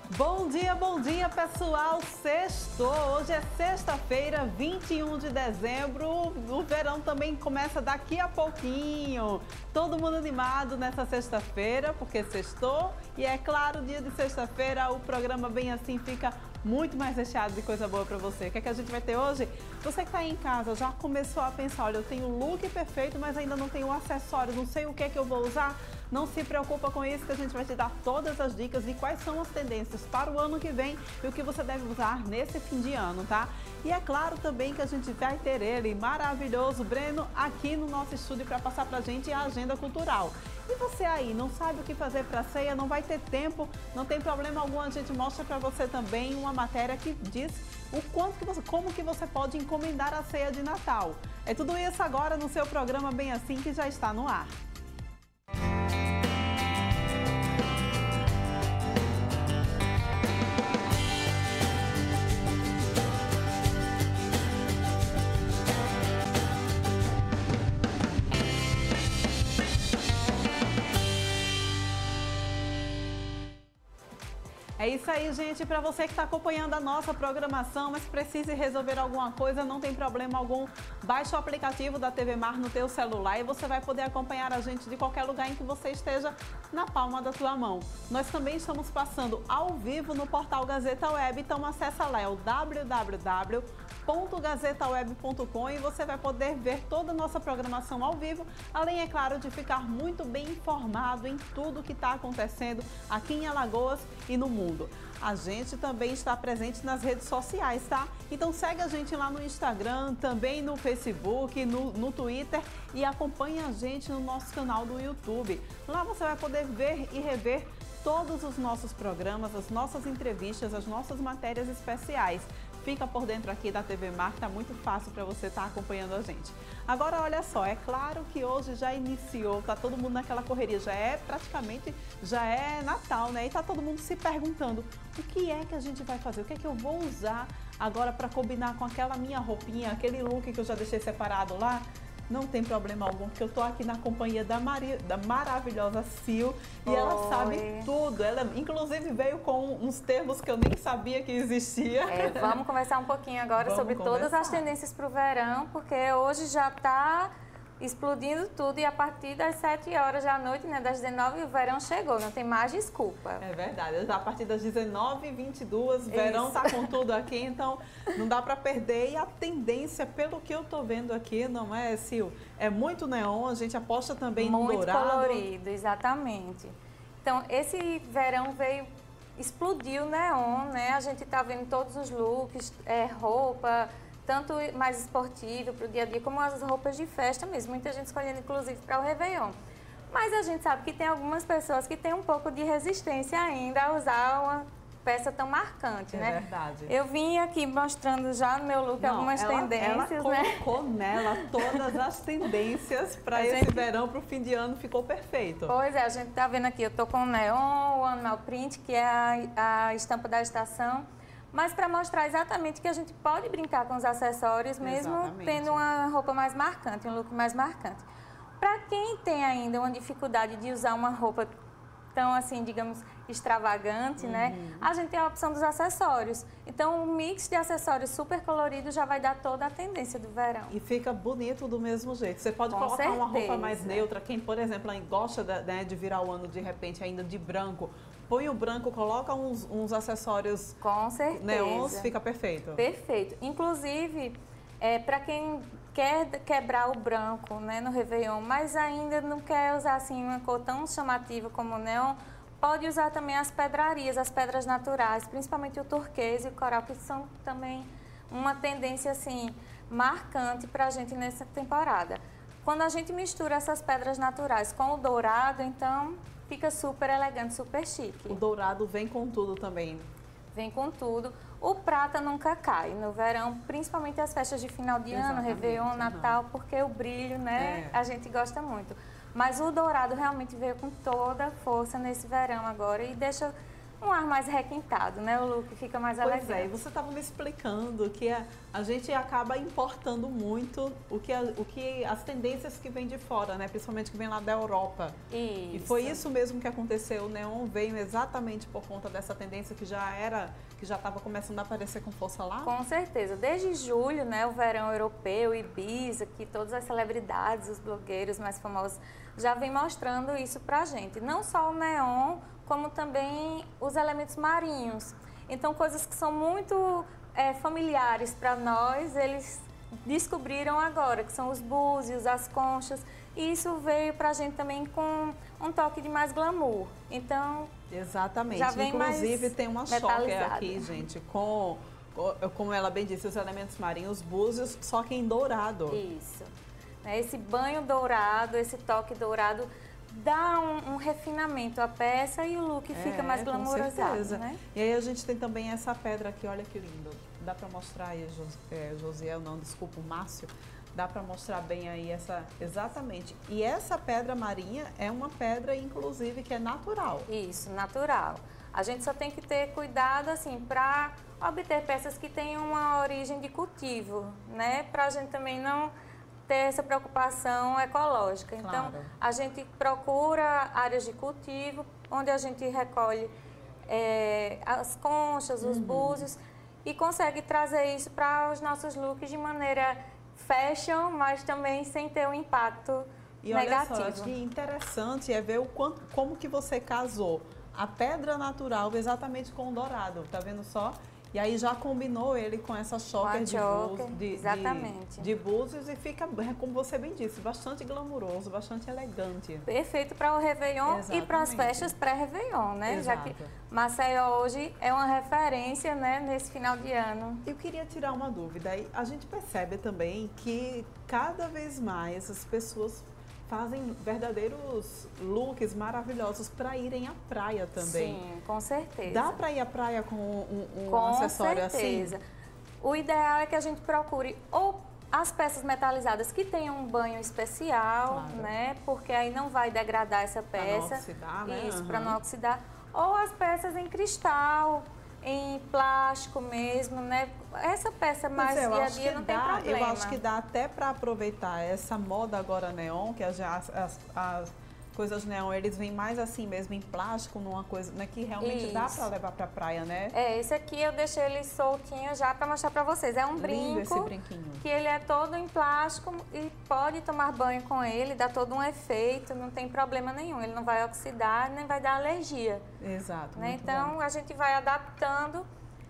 Bom dia, pessoal! Sextou! Hoje é sexta-feira, 21 de dezembro. O verão também começa daqui a pouquinho. Todo mundo animado nessa sexta-feira, porque sextou. E é claro, dia de sexta-feira, o programa Bem Assim fica muito mais recheado de coisa boa para você. O que é que a gente vai ter hoje? Você que está aí em casa já começou a pensar, olha, eu tenho o look perfeito, mas ainda não tenho o acessório, não sei o que é que eu vou usar? Não se preocupa com isso, que a gente vai te dar todas as dicas de quais são as tendências para o ano que vem e o que você deve usar nesse fim de ano, tá? E é claro também que a gente vai ter ele, maravilhoso, Breno, aqui no nosso estúdio para passar pra gente a agenda cultural. E você aí, não sabe o que fazer para a ceia, não vai ter tempo, não tem problema algum, a gente mostra para você também uma matéria que diz o quanto que você, como que você pode encomendar a ceia de Natal. É tudo isso agora no seu programa Bem Assim, que já está no ar. É isso aí, gente. Para você que está acompanhando a nossa programação, mas precise resolver alguma coisa, não tem problema algum. Baixe o aplicativo da TV Mar no teu celular e você vai poder acompanhar a gente de qualquer lugar em que você esteja na palma da tua mão. Nós também estamos passando ao vivo no portal Gazeta Web, então acessa lá, é o www.gazetaweb.com e você vai poder ver toda a nossa programação ao vivo, além, é claro, de ficar muito bem informado em tudo que está acontecendo aqui em Alagoas e no mundo. A gente também está presente nas redes sociais, tá? Então segue a gente lá no Instagram, também no Facebook, no Twitter e acompanhe a gente no nosso canal do YouTube. Lá você vai poder ver e rever todos os nossos programas, as nossas entrevistas, as nossas matérias especiais. Fica por dentro aqui da TV Mar, tá muito fácil para você estar acompanhando a gente. Agora, olha só, é claro que hoje já iniciou, tá todo mundo naquela correria, já é Natal, né? E tá todo mundo se perguntando, o que é que a gente vai fazer? O que é que eu vou usar agora para combinar com aquela minha roupinha, aquele look que eu já deixei separado lá? Não tem problema algum, porque eu tô aqui na companhia da maravilhosa Sil e ela sabe tudo. Ela, inclusive, veio com uns termos que eu nem sabia que existia. Vamos conversar um pouquinho agora sobre todas as tendências para o verão, porque hoje já está explodindo tudo e a partir das 7 horas da noite, né, das 19, o verão chegou, não tem mais desculpa. É verdade, a partir das 19h22, verão tá com tudo aqui, então não dá para perder. E a tendência, pelo que eu tô vendo aqui, não é, Sil? É muito neon, a gente aposta também no dourado. Muito colorido, exatamente. Então, esse verão explodiu neon, né? A gente tá vendo todos os looks, roupa, tanto mais esportivo para o dia a dia, como as roupas de festa mesmo. Muita gente escolhendo, inclusive, para o Réveillon. Mas a gente sabe que tem algumas pessoas que têm um pouco de resistência ainda a usar uma peça tão marcante, né? É verdade. Eu vim aqui mostrando já no meu look algumas tendências, ela colocou nela todas as tendências para esse verão, para o fim de ano, ficou perfeito. Pois é, a gente tá vendo aqui, eu tô com o neon, o animal print, que é a estampa da estação, mas para mostrar exatamente que a gente pode brincar com os acessórios, mesmo tendo uma roupa mais marcante, um look mais marcante. Para quem tem ainda uma dificuldade de usar uma roupa tão, assim, digamos, extravagante, né? A gente tem a opção dos acessórios. Então, um mix de acessórios super coloridos já vai dar toda a tendência do verão. E fica bonito do mesmo jeito. Você pode colocar uma roupa mais neutra. Quem, por exemplo, gosta de virar o ano de repente ainda de branco, põe o branco, coloca uns acessórios neons, fica perfeito. Perfeito. Inclusive, para quem quer quebrar o branco, né, no Réveillon, mas ainda não quer usar assim uma cor tão chamativa como o neon, pode usar também as pedrarias, as pedras naturais, principalmente o turquesa e o coral, que são também uma tendência assim marcante para a gente nessa temporada. Quando a gente mistura essas pedras naturais com o dourado, então fica super elegante, super chique. O dourado vem com tudo também. Vem com tudo. O prata nunca cai no verão, principalmente as festas de final de ano, Réveillon, Natal, porque o brilho, né, a gente gosta muito. Mas o dourado realmente veio com toda a força nesse verão agora e deixa um ar mais requintado, né? O look fica mais elegante. Pois é, e você estava me explicando que a gente acaba importando muito as tendências que vêm de fora, né? Principalmente que vem lá da Europa. Isso. E foi isso mesmo que aconteceu. O neon veio exatamente por conta dessa tendência que já estava começando a aparecer com força lá? Com certeza. Desde julho, né, o verão europeu, Ibiza, que todas as celebridades, os blogueiros mais famosos já vem mostrando isso pra gente. Não só o neon, como também os elementos marinhos. Então, coisas que são muito familiares para nós, eles descobriram agora, que são os búzios, as conchas. E isso veio pra gente também com um toque de mais glamour. Então, exatamente. Já vem Inclusive, mais tem uma choker aqui, gente, como ela bem disse, os elementos marinhos, os búzios, só que em dourado. Isso. Esse banho dourado, esse toque dourado, dá um refinamento à peça e o look fica mais glamourosado, né? E aí a gente tem também essa pedra aqui, olha que lindo. Dá para mostrar aí, Josiel, não, desculpa, o Márcio. Dá para mostrar bem aí exatamente. E essa pedra marinha é uma pedra, inclusive, que é natural. Isso, natural. A gente só tem que ter cuidado, assim, para obter peças que tenham uma origem de cultivo, né? Para a gente também não ter essa preocupação ecológica. Então, Claro. a gente procura áreas de cultivo, onde a gente recolhe as conchas, os búzios, e consegue trazer isso para os nossos looks de maneira fashion, mas também sem ter um impacto negativo. Olha só, acho que interessante é ver como que você casou a pedra natural exatamente com o dourado, tá vendo só? E aí já combinou ele com essa choker de búzios e fica, como você bem disse, bastante glamuroso, bastante elegante. Perfeito para o Réveillon e para as festas pré-Réveillon, né? Exato. Já que Maceió hoje é uma referência, né, nesse final de ano. Eu queria tirar uma dúvida. A gente percebe também que cada vez mais as pessoas fazem verdadeiros looks maravilhosos para irem à praia também. Sim, com certeza. Dá para ir à praia com um com acessório certeza. assim? O ideal é que a gente procure ou as peças metalizadas que tenham um banho especial, Claro. né? Porque aí não vai degradar essa peça. Para não oxidar, né? Isso, para não oxidar. Ou as peças em cristal, em plástico mesmo, né? Essa peça mais dia a dia não tem problema. Eu acho que dá até para aproveitar essa moda agora neon, que as coisas neon, eles vêm mais assim mesmo em plástico, numa coisa, né, que realmente dá para levar para praia, né? Esse aqui eu deixei ele soltinho já para mostrar para vocês. É um Lindo brinco esse brinquinho. que ele é todo em plástico e pode tomar banho com ele, dá todo um efeito, não tem problema nenhum. Ele não vai oxidar, nem vai dar alergia. Exato, Né? muito Então, bom. a gente vai adaptando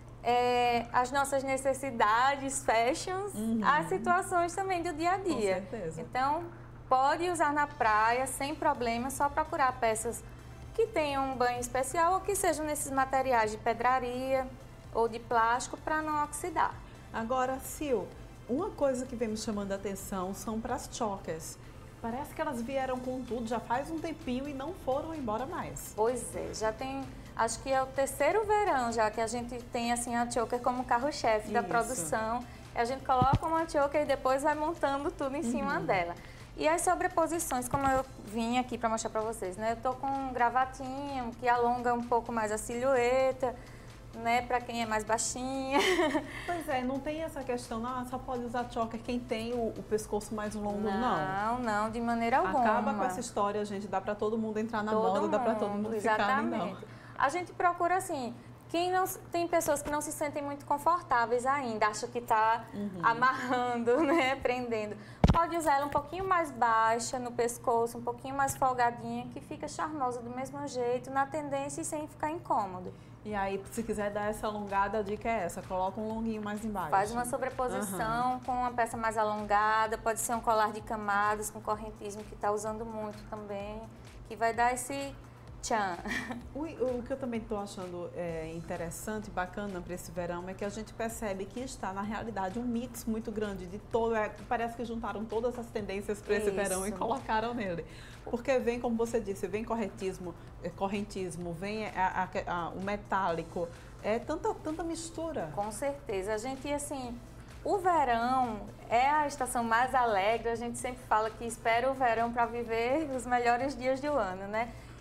as nossas necessidades, fashions, às situações também do dia a dia. Com certeza. Então, pode usar na praia sem problema, só procurar peças que tenham um banho especial ou que sejam nesses materiais de pedraria ou de plástico para não oxidar. Agora, Sil, uma coisa que vem me chamando a atenção são para as chokers. Parece que elas vieram com tudo já faz um tempinho e não foram embora mais. Pois é, já tem, acho que é o terceiro verão já que a gente tem assim a choker como carro-chefe da Isso. produção. A gente coloca uma choker e depois vai montando tudo em cima dela. E as sobreposições, como eu vim aqui para mostrar para vocês, né? Eu tô com um gravatinho que alonga um pouco mais a silhueta, né? Para quem é mais baixinha. Pois é, não tem essa questão, só pode usar choker quem tem o pescoço mais longo, não. Não, de maneira alguma. Acaba com essa história, gente. Dá para todo mundo entrar na moda, dá para todo mundo ficar ali, não. Exatamente. A gente procura assim. Tem pessoas que não se sentem muito confortáveis ainda, acham que está amarrando, né, prendendo. Pode usar ela um pouquinho mais baixa no pescoço, um pouquinho mais folgadinha, que fica charmosa do mesmo jeito, na tendência e sem ficar incômodo. E aí, se quiser dar essa alongada, a dica é essa, coloca um longuinho mais embaixo. Faz uma sobreposição com uma peça mais alongada, pode ser um colar de camadas com correntismo, que está usando muito também, que vai dar esse tchan. O que eu também estou achando interessante, bacana para esse verão, é que a gente percebe que está, na realidade, um mix muito grande de todo. Parece que juntaram todas as tendências para esse verão e colocaram nele. Porque vem, como você disse, vem correntismo, vem o metálico, tanta mistura. Com certeza. A gente, assim, o verão é a estação mais alegre. A gente sempre fala que espera o verão para viver os melhores dias do ano, né?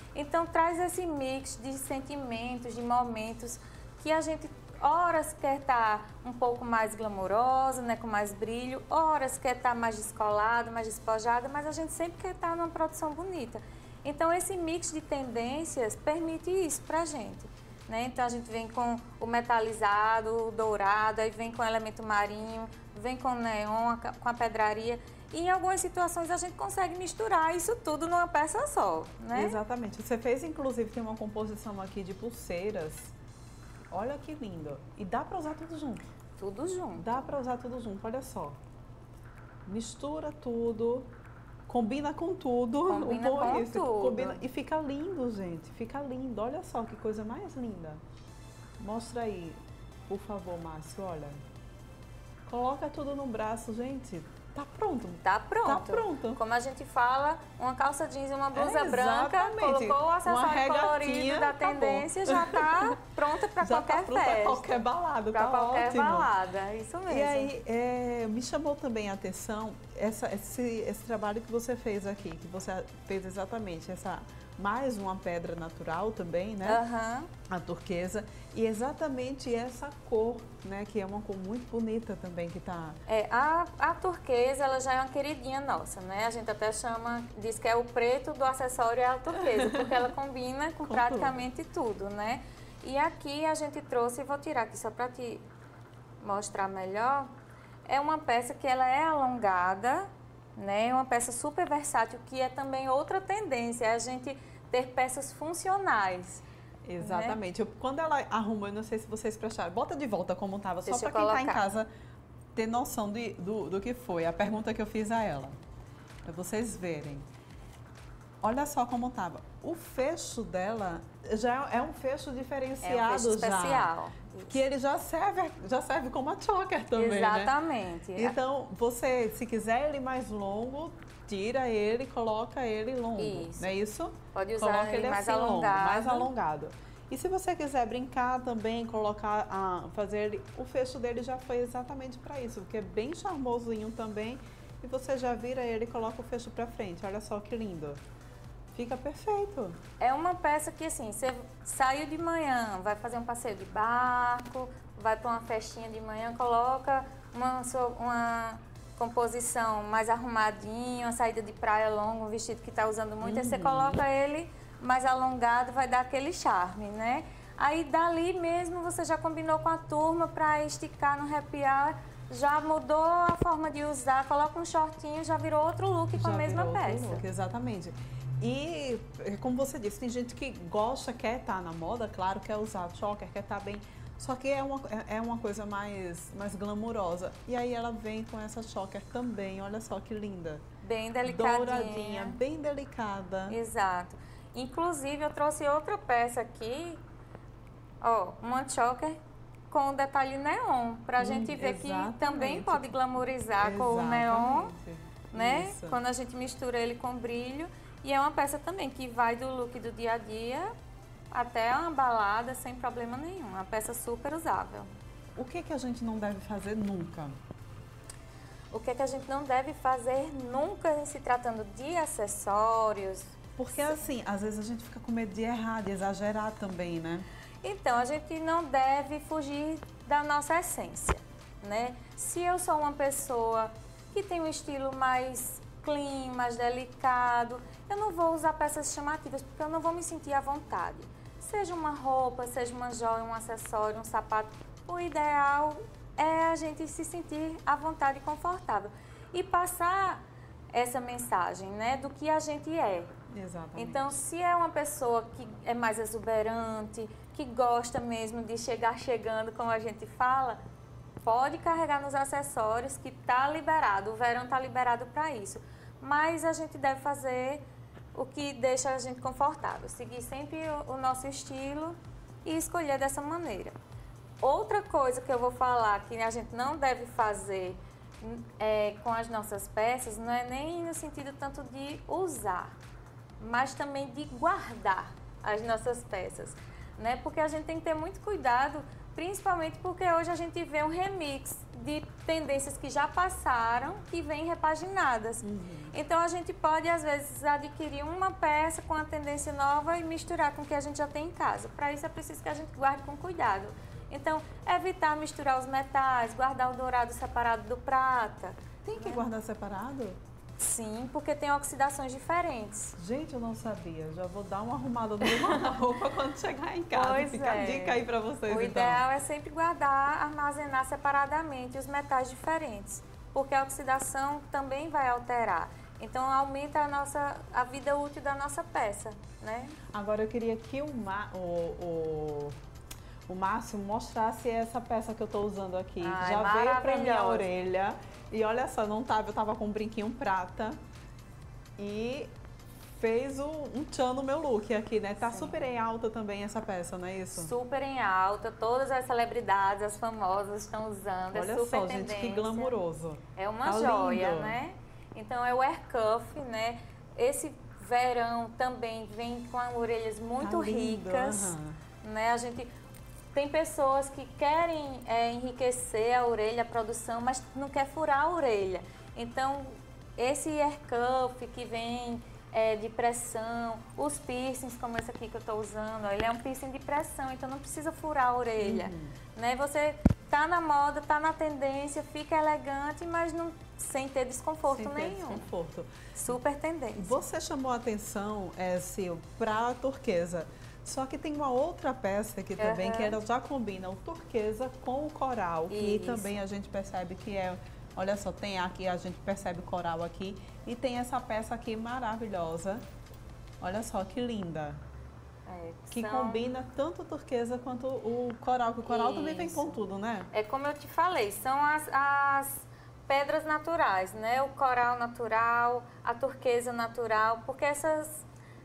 Então, traz esse mix de sentimentos, de momentos que a gente, horas quer estar um pouco mais glamourosa, né, com mais brilho, horas quer estar mais descolada, mais despojada, mas a gente sempre quer estar numa produção bonita. Então, esse mix de tendências permite isso pra gente, né? Então, a gente vem com o metalizado, o dourado, aí vem com o elemento marinho, vem com o neon, com a pedraria. E em algumas situações a gente consegue misturar isso tudo numa peça só, né? Exatamente. Você fez, inclusive, tem uma composição aqui de pulseiras. Olha que lindo. E dá para usar tudo junto. Tudo junto. Dá para usar tudo junto, olha só. Mistura tudo, combina com tudo. Combina com tudo. Combina, e fica lindo, gente. Fica lindo. Olha só que coisa mais linda. Mostra aí, por favor, Márcio, olha. Coloca tudo no braço, gente. Tá pronto. Tá pronto. Tá pronto. Como a gente fala, uma calça jeans e uma blusa branca, exatamente. colocou o acessório colorido da tendência, já tá pronta para qualquer festa. Para qualquer balada, pra tá qualquer ótimo. balada, isso mesmo. E aí, me chamou também a atenção esse trabalho que você fez aqui, que você fez exatamente mais uma pedra natural também, né? Uhum. A turquesa. E exatamente essa cor, né? Que é uma cor muito bonita também que tá... A turquesa, ela já é uma queridinha nossa, né? A gente até diz que é o preto do acessório é a turquesa, porque ela combina com praticamente tudo, né? E aqui a gente trouxe, vou tirar aqui só para te mostrar melhor, é uma peça que ela é alongada, né? Uma peça super versátil, que é também outra tendência, é a gente ter peças funcionais. Exatamente. Né? Quando ela arrumou, eu não sei se vocês prestaram, bota de volta como estava, só para quem está em casa ter noção do que foi, a pergunta que eu fiz a ela, para vocês verem. Olha só como estava. O fecho dela já é um fecho diferenciado, é um fecho especial. Que ele já serve como a choker também, exatamente. Né? Então, você, se quiser ele mais longo, tira ele, coloca ele longo. Isso. Não é isso? Pode usar coloca ele mais assim, alongado. Longo, mais alongado. E se você quiser brincar também, fazer ele, o fecho dele já foi exatamente para isso, porque é bem charmosinho também. E você já vira ele e coloca o fecho para frente. Olha só que lindo. Fica perfeito. É uma peça que, assim, você saiu de manhã, vai fazer um passeio de barco, vai para uma festinha de manhã, coloca uma composição mais arrumadinha, uma saída de praia longa, um vestido que está usando muito, aí você coloca ele mais alongado, vai dar aquele charme, né? Aí, dali mesmo, você já combinou com a turma para esticar no happy hour, já mudou a forma de usar, coloca um shortinho, já virou outro look com a mesma peça. Look, exatamente. E, como você disse, tem gente que gosta, quer estar na moda, claro, quer usar choker, quer estar bem, só que é uma coisa mais glamurosa. E aí ela vem com essa choker também, olha só que linda. Bem delicadinha. Douradinha, bem delicada. Exato. Inclusive, eu trouxe outra peça aqui, ó, uma choker com o detalhe neon, pra gente ver que também pode glamourizar com o neon, né? Isso. Quando a gente mistura ele com brilho. E é uma peça também que vai do look do dia a dia até uma balada sem problema nenhum. Uma peça super usável. O que a gente não deve fazer nunca? O que a gente não deve fazer nunca em se tratando de acessórios? Porque assim, às vezes a gente fica com medo de errar, de exagerar também, né? Então, a gente não deve fugir da nossa essência, né? Se eu sou uma pessoa que tem um estilo mais clean, mais delicado, eu não vou usar peças chamativas porque eu não vou me sentir à vontade. Seja uma roupa, seja uma joia, um acessório, um sapato, o ideal é a gente se sentir à vontade e confortável e passar essa mensagem, né, do que a gente é. Exatamente. Então, se é uma pessoa que é mais exuberante, que gosta mesmo de chegar chegando, como a gente fala, pode carregar nos acessórios que está liberado, o verão está liberado para isso. Mas a gente deve fazer o que deixa a gente confortável, seguir sempre o nosso estilo e escolher dessa maneira. Outra coisa que eu vou falar que a gente não deve fazer com as nossas peças, não é nem no sentido tanto de usar, mas também de guardar as nossas peças. né? Porque a gente tem que ter muito cuidado, principalmente porque hoje a gente vê um remix de tendências que já passaram, que vêm repaginadas. Então, a gente pode, às vezes, adquirir uma peça com a tendência nova e misturar com o que a gente já tem em casa. Para isso, é preciso que a gente guarde com cuidado. Então, evitar misturar os metais, guardar o dourado separado do prata. Tem que guardar separado? Sim, porque tem oxidações diferentes. Gente, eu não sabia. Já vou dar uma arrumada no meu guarda-roupa quando chegar em casa. Pois Fica a é. dica aí pra vocês, O então. ideal é sempre guardar, armazenar separadamente os metais diferentes, porque a oxidação também vai alterar. Então, aumenta a vida útil da nossa peça, né? Agora, eu queria que o Márcio mostrasse essa peça que eu tô usando aqui. Ai, Já veio pra minha maravilhosa. orelha. E olha só, eu tava com um brinquinho prata. E fez um tchan no meu look aqui, né? Tá super em alta também essa peça, não é isso? Super em alta, todas as celebridades, as famosas estão usando, Olha é super só, tendência. gente, que glamuroso. É uma Tá joia, lindo. né? Então é o air cuff, né? Esse verão também vem com orelhas muito Tá lindo, ricas, aham. né? A gente tem pessoas que querem enriquecer a orelha, a produção, mas não quer furar a orelha. Então esse air cuff que vem de pressão, os piercings como esse aqui que eu estou usando, ó, ele é um piercing de pressão, então não precisa furar a orelha, né? Você tá na moda, tá na tendência, fica elegante, mas não, sem ter desconforto Sem ter nenhum. desconforto. Super tendência. Você chamou a atenção, Sil, pra turquesa. Só que tem uma outra peça aqui também, que ela já combina o turquesa com o coral. Que Isso. também a gente percebe que olha só, tem aqui, a gente percebe o coral aqui. E tem essa peça aqui maravilhosa. Olha só, que linda. Que combina tanto o turquesa quanto o coral. Que o coral também vem com tudo, né? É como eu te falei, são as pedras naturais, né? O coral natural, a turquesa natural, porque essas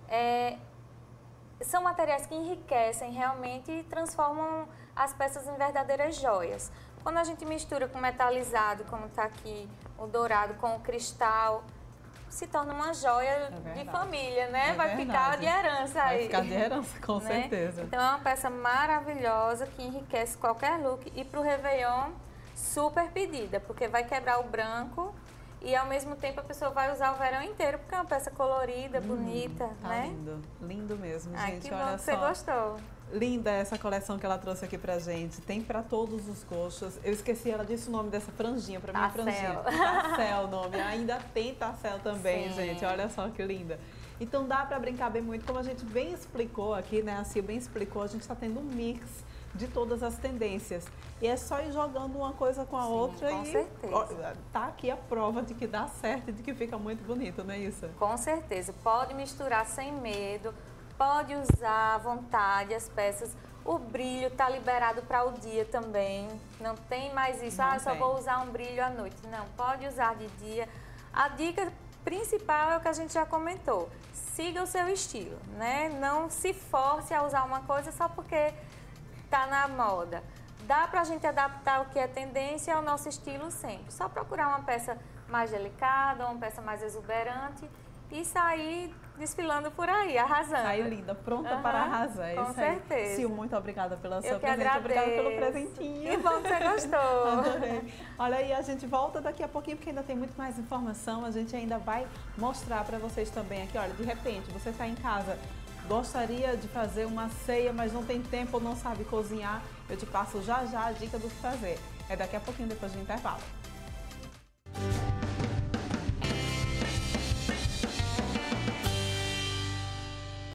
são materiais que enriquecem realmente e transformam as peças em verdadeiras joias. Quando a gente mistura com metalizado, como está aqui o dourado com o cristal, se torna uma joia de família, né? Vai ficar de herança aí. Vai ficar de herança, com certeza. Então é uma peça maravilhosa que enriquece qualquer look e para o Réveillon super pedida, porque vai quebrar o branco e ao mesmo tempo a pessoa vai usar o verão inteiro, porque é uma peça colorida, bonita, Tá né? lindo, lindo mesmo, Ai, gente. que Olha bom só. que você gostou. Linda essa coleção que ela trouxe aqui pra gente. Tem pra todos os gostos. Eu esqueci, ela disse o nome dessa franjinha, pra mim é franjinha. Tassel o nome. Ainda tem tassel também, Sim. gente. Olha só que linda. Então dá pra brincar bem muito, como a gente bem explicou aqui, né? A Sil bem explicou, a gente tá tendo um mix de todas as tendências. E é só ir jogando uma coisa com a outra com e certeza. ó, tá aqui a prova de que dá certo e de que fica muito bonito, não é isso? Com certeza. Pode misturar sem medo, pode usar à vontade as peças. O brilho está liberado para o dia também. Não tem mais isso, Não só tem. vou usar um brilho à noite. Não, pode usar de dia. A dica principal é o que a gente já comentou. Siga o seu estilo, né? Não se force a usar uma coisa só porque está na moda. Dá para a gente adaptar o que é tendência ao nosso estilo sempre. Só procurar uma peça mais delicada, uma peça mais exuberante e sair desfilando por aí, arrasando. Saiu linda, pronta para arrasar. É com isso aí. certeza. Sil, muito obrigada pela sua Eu que presença. Obrigada pelo agradeço. presentinho. Que bom que você gostou. Adorei. Olha aí, a gente volta daqui a pouquinho, porque ainda tem muito mais informação. A gente ainda vai mostrar para vocês também aqui. Olha, de repente, você está em casa, gostaria de fazer uma ceia, mas não tem tempo ou não sabe cozinhar. Eu te passo já já a dica do que fazer. É daqui a pouquinho, depois do intervalo.